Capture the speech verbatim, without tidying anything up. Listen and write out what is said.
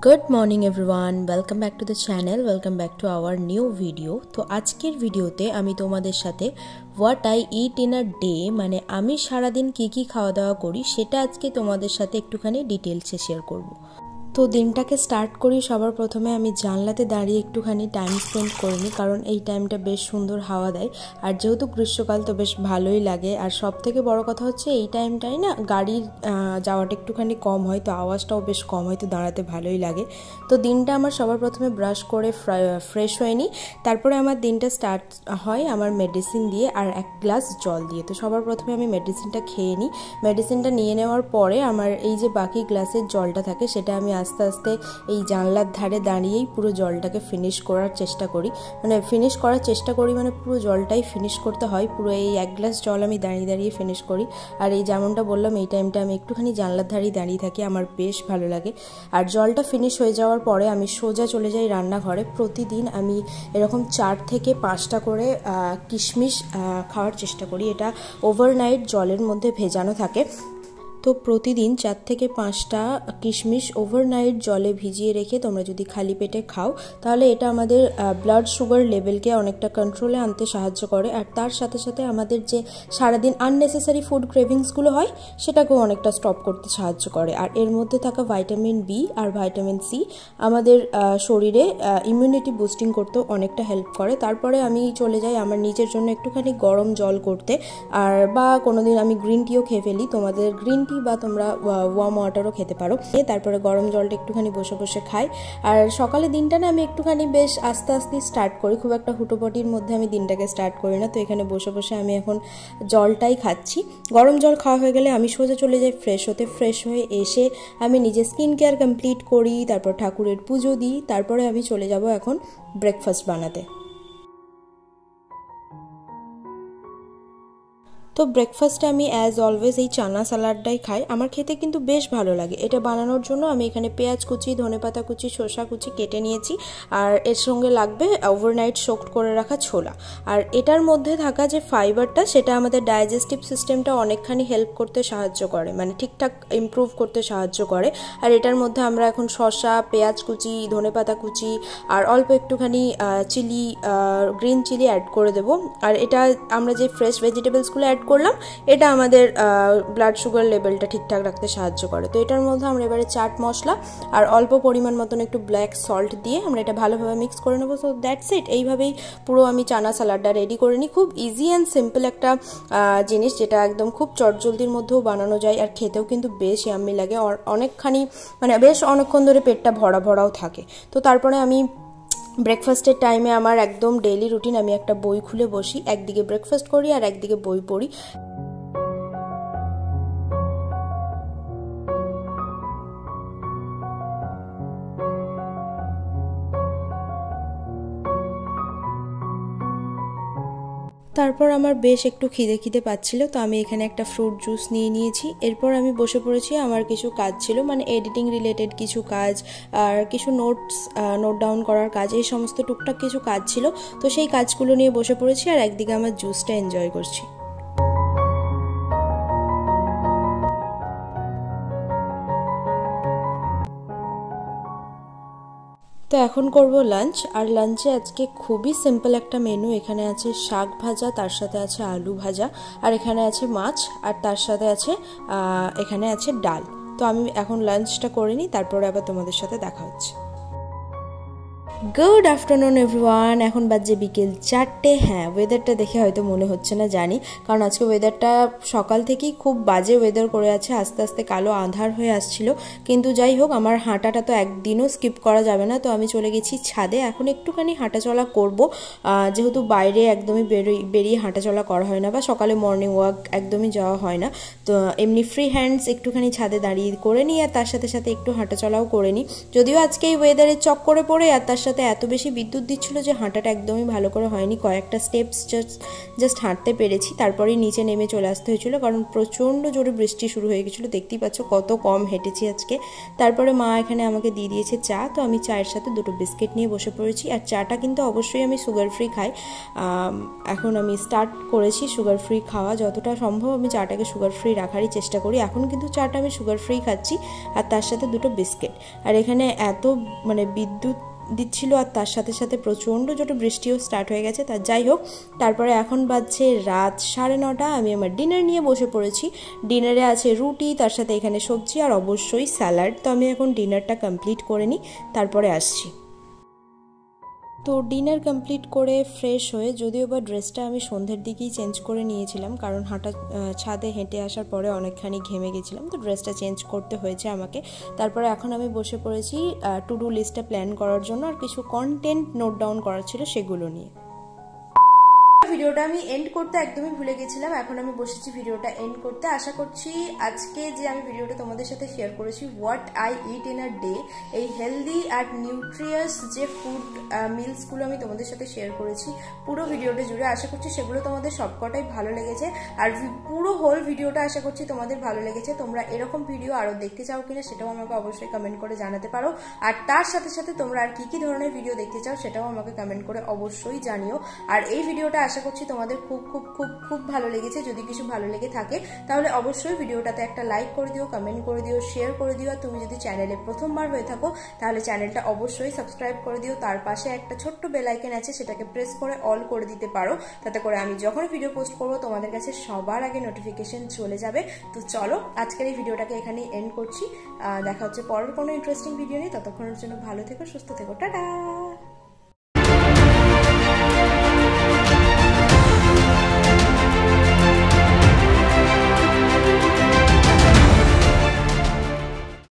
Good morning everyone, welcome back to the channel, welcome back to our new video. তো আজকের ভিডিওতে আমি তোমাদের সাথে what I eat in a day মানে আমি সারা দিন কি কি খাওয়া দাওয়া করি সেটা আজকে তোমাদের সাথে একটুখানি ডিটেইলসে শেয়ার করব। তো দিনটাকে স্টার্ট করি সবার প্রথমে আমি জানলাতে দাঁড়িয়ে একটুখানি টাইম স্পেন্ড করে নিই, কারণ এই টাইমটা বেশ সুন্দর হাওয়া দেয় আর যেহেতু গ্রীষ্মকাল তো বেশ ভালোই লাগে। আর সব থেকে বড় কথা হচ্ছে এই টাইমটাই না গাড়ির যাওয়াটা একটুখানি কম হয়, তো আওয়াজটাও বেশ কম হয়, তো দাঁড়াতে ভালোই লাগে। তো দিনটা আমার সবার প্রথমে ব্রাশ করে ফ্রেশ হয়ে নিই, তারপরে আমার দিনটা স্টার্ট হয় আমার মেডিসিন দিয়ে আর এক গ্লাস জল দিয়ে। তো সবার প্রথমে আমি মেডিসিনটা খেয়ে নিই, মেডিসিনটা নিয়ে নেওয়ার পরে আমার এই যে বাকি গ্লাসের জলটা থাকে সেটা আমি আস্তে আস্তে এই জানলার ধারে দাঁড়িয়েই পুরো জলটাকে ফিনিশ করার চেষ্টা করি, মানে ফিনিশ করার চেষ্টা করি মানে পুরো জলটাই ফিনিশ করতে হয়। পুরো এই এক গ্লাস জল আমি দাঁড়িয়ে দাঁড়িয়ে ফিনিশ করি। আর এই যেমনটা বললাম এই টাইমটা আমি একটুখানি জানলার ধারেই দাঁড়িয়ে থাকি, আমার বেশ ভালো লাগে। আর জলটা ফিনিশ হয়ে যাওয়ার পরে আমি সোজা চলে যাই রান্নাঘরে। প্রতিদিন আমি এরকম চার থেকে পাঁচটা করে কিশমিশ খাওয়ার চেষ্টা করি, এটা ওভারনাইট জলের মধ্যে ভেজানো থাকে। তো প্রতিদিন চার থেকে পাঁচটা কিশমিশ ওভারনাইট জলে ভিজিয়ে রেখে তোমরা যদি খালি পেটে খাও তাহলে এটা আমাদের ব্লাড সুগার লেভেলকে অনেকটা কন্ট্রোলে আনতে সাহায্য করে। আর তার সাথে সাথে আমাদের যে সারাদিন আননেসেসারি ফুড ক্রেভিংসগুলো হয় সেটাকেও অনেকটা স্টপ করতে সাহায্য করে। আর এর মধ্যে থাকা ভাইটামিন বি আর ভাইটামিন সি আমাদের শরীরে ইমিউনিটি বুস্টিং করতেও অনেকটা হেল্প করে। তারপরে আমি চলে যাই আমার নিজের জন্য একটুখানি গরম জল করতে, আর বা কোনোদিন আমি গ্রিন টিও খেয়ে ফেলি। তোমাদের গ্রিন টি বা তোমরা ওয়ার্ম ওয়াটারও খেতে পারো। তারপরে গরম জলটা একটুখানি বসে বসে খাই। আর সকালে দিনটা না আমি একটুখানি বেশ আস্তে আস্তে স্টার্ট করি, খুব একটা হুটোপটির মধ্যে আমি দিনটাকে স্টার্ট করি না। তো এখানে বসে বসে আমি এখন জলটাই খাচ্ছি। গরম জল খাওয়া হয়ে গেলে আমি সোজা চলে যাই ফ্রেশ হতে। ফ্রেশ হয়ে এসে আমি নিজের স্কিন কেয়ার কমপ্লিট করি, তারপর ঠাকুরের পুজো দিই, তারপরে আমি চলে যাব এখন ব্রেকফাস্ট বানাতে। তো ব্রেকফাস্টে আমি অ্যাজ অলওয়েজ এই চানা স্যালাডটাই খাই, আমার খেতে কিন্তু বেশ ভালো লাগে। এটা বানানোর জন্য আমি এখানে পেঁয়াজ কুচি, ধনেপাতা কুচি, শসা কুচি কেটে নিয়েছি, আর এর সঙ্গে লাগবে ওভারনাইট সোকড করে রাখা ছোলা। আর এটার মধ্যে থাকা যে ফাইবারটা সেটা আমাদের ডাইজেস্টিভ সিস্টেমটা অনেকখানি হেল্প করতে সাহায্য করে, মানে ঠিকঠাক ইমপ্রুভ করতে সাহায্য করে। আর এটার মধ্যে আমরা এখন শসা, পেঁয়াজ কুচি, ধনেপাতা কুচি আর অল্প একটুখানি চিলি, গ্রিন চিলি অ্যাড করে দেবো। আর এটা আমরা যে ফ্রেশ ভেজিটেবলসগুলো অ্যাড করলাম এটা আমাদের ব্লাড সুগার লেভেলটা ঠিকঠাক রাখতে সাহায্য করে। তো এটার মধ্যে আমরা এবারে চাট মশলা আর অল্প পরিমাণ মতন একটু ব্ল্যাক সল্ট দিয়ে আমরা এটা ভালোভাবে মিক্স করে নেবো। So that's it. এইভাবেই পুরো আমি চানা স্যালাডটা রেডি করে নিই। খুব ইজি অ্যান্ড সিম্পল একটা জিনিস, যেটা একদম খুব চটজলদির মধ্যেও বানানো যায় আর খেতেও কিন্তু বেশ ইয়াম্মি লাগে। অনেকখানি মানে বেশ অনেকক্ষণ ধরে পেটটা ভরা ভরাও থাকে। তো তারপরে আমি ব্রেকফাস্টের টাইমে আমার একদম ডেইলি রুটিন, আমি একটা বই খুলে বসি, একদিকে ব্রেকফাস্ট করি আর একদিকে বই পড়ি। তারপর আমার বেশ একটু খিদে খিদে পাচ্ছিল, তো আমি এখানে একটা ফ্রুট জুস নিয়ে নিয়েছি। এরপর আমি বসে পড়েছি, আমার কিছু কাজ ছিল, মানে এডিটিং রিলেটেড কিছু কাজ আর কিছু নোটস নোট ডাউন করার কাজ, এই সমস্ত টুকটাক কিছু কাজ ছিল। তো সেই কাজগুলো নিয়ে বসে পড়েছি আর একদিকে আমার জুসটা এনজয় করছি। তো এখন করব লাঞ্চ। আর লাঞ্চে আজকে খুবই সিম্পল একটা মেনু। এখানে আছে শাক ভাজা, তার সাথে আছে আলু ভাজা, আর এখানে আছে মাছ, আর তার সাথে আছে এখানে আছে ডাল। তো আমি এখন লাঞ্চটা করে নিই, তারপরে আবার তোমাদের সাথে দেখা হচ্ছে। গুড আফটারনুন এভরিওয়ান, এখন বাজে বিকেল চারটে। হ্যাঁ, ওয়েদারটা দেখে হয়তো মনে হচ্ছে না, জানি, কারণ আজকে ওয়েদারটা সকাল থেকেই খুব বাজে ওয়েদার করে আছে, আস্তে আস্তে কালো আঁধার হয়ে আসছিল। কিন্তু যাই হোক, আমার হাঁটাটা তো একদিনও স্কিপ করা যাবে না, তো আমি চলে গেছি ছাদে। এখন একটুখানি হাঁটাচলা করব, যেহেতু বাইরে একদমই বেরিয়ে বেরিয়ে হাঁটাচলা করা হয় না, বা সকালে মর্নিং ওয়াক একদমই যাওয়া হয় না। তো এমনি ফ্রি হ্যান্ডস একটুখানি ছাদে দাঁড়িয়ে করে নিই, আর তার সাথে সাথে একটু হাঁটাচলাও করে নিই। যদিও আজকে এই ওয়েদারের চক্করে পড়ে আর তার সাথে সাথে এত বেশি বিদ্যুৎ দিচ্ছিল যে হাঁটাটা একদমই ভালো করে হয়নি, কয়েকটা স্টেপস জাস্ট জাস্ট হাঁটতে পেরেছি, তারপরেই নিচে নেমে চলে আসতে হয়েছিল কারণ প্রচণ্ড জোরে বৃষ্টি শুরু হয়ে গেছিলো। দেখতেই পাচ্ছ কত কম হেঁটেছি আজকে। তারপরে মা এখানে আমাকে দিয়ে দিয়েছে চা, তো আমি চায়ের সাথে দুটো বিস্কিট নিয়ে বসে পড়েছি। আর চাটা কিন্তু অবশ্যই আমি সুগার ফ্রি খাই, এখন আমি স্টার্ট করেছি সুগার ফ্রি খাওয়া, যতটা সম্ভব আমি চাটাকে সুগার ফ্রি রাখারই চেষ্টা করি। এখন কিন্তু চাটা আমি সুগার ফ্রি খাচ্ছি আর তার সাথে দুটো বিস্কিট। আর এখানে এত মানে বিদ্যুৎ দিচ্ছিল আর তার সাথে সাথে প্রচণ্ড জোরে বৃষ্টিও স্টার্ট হয়ে গেছে। তার যাই হোক, তারপরে এখন বাজছে রাত সাড়ে নটা, আমি আমার ডিনার নিয়ে বসে পড়েছি। ডিনারে আছে রুটি, তার সাথে এখানে সবজি আর অবশ্যই স্যালাড। তো আমি এখন ডিনারটা কমপ্লিট করে নিই, তারপরে আসছি। তো ডিনার কমপ্লিট করে ফ্রেশ হয়ে, যদিও বা ড্রেসটা আমি সন্ধ্যের দিকেই চেঞ্জ করে নিয়েছিলাম কারণ হাঁটা ছাদে হেঁটে আসার পরে অনেকখানি ঘেমে গেছিলাম, তো ড্রেসটা চেঞ্জ করতে হয়েছে আমাকে। তারপরে এখন আমি বসে পড়েছি টু ডু লিস্টটা প্ল্যান করার জন্য, আর কিছু কন্টেন্ট নোট ডাউন করার ছিল সেগুলো নিয়ে। ভিডিওটা আমি এন্ড করতে একদমই ভুলে গেছিলাম, এখন আমি বসেছি ভিডিওটা এন্ড করতে। আশা করছি আজকে যে আমি ভিডিওটা তোমাদের সাথে শেয়ার করেছি what I eat in a day, এই হেলদি আর নিউট্রিয়াস যে ফুড মিলসগুলো আমি তোমাদের সাথে শেয়ার করেছি পুরো ভিডিওটা জুড়ে, আশা করছি সেগুলো তোমাদের সবকটাই ভালো লেগেছে। আর পুরো হোল ভিডিওটা আশা করছি তোমাদের ভালো লেগেছে। তোমরা এরকম ভিডিও আরও দেখতে চাও কিনা সেটাও আমাকে অবশ্যই কমেন্ট করে জানাতে পারো। আর তার সাথে সাথে তোমরা আর কি কি ধরনের ভিডিও দেখতে চাও সেটাও আমাকে কমেন্ট করে অবশ্যই জানিও। আর এই ভিডিওটা আশা করছি তোমাদের খুব খুব খুব খুব ভালো লেগেছে। যদি কিছু ভালো লেগে থাকে তাহলে অবশ্যই ভিডিওটাতে একটা লাইক করে দিও, কমেন্ট করে দিও, শেয়ার করে দিও। আর তুমি যদি চ্যানেলে প্রথমবার হয়ে থাকো তাহলে চ্যানেলটা অবশ্যই সাবস্ক্রাইব করে দিও। তার পাশে একটা ছোট্ট বেল আইকন আছে, সেটাকে প্রেস করে অল করে দিতে পারো, তাতে করে আমি যখন ভিডিও পোস্ট করবো তোমাদের কাছে সবার আগে নোটিফিকেশন চলে যাবে। তো চলো আজকের এই ভিডিওটাকে এখানেই এন্ড করছি। দেখা হচ্ছে পরের কোনো ইন্টারেস্টিং ভিডিও নিয়ে, ততক্ষণের জন্য ভালো থেকো, সুস্থ থেকো, টাটা।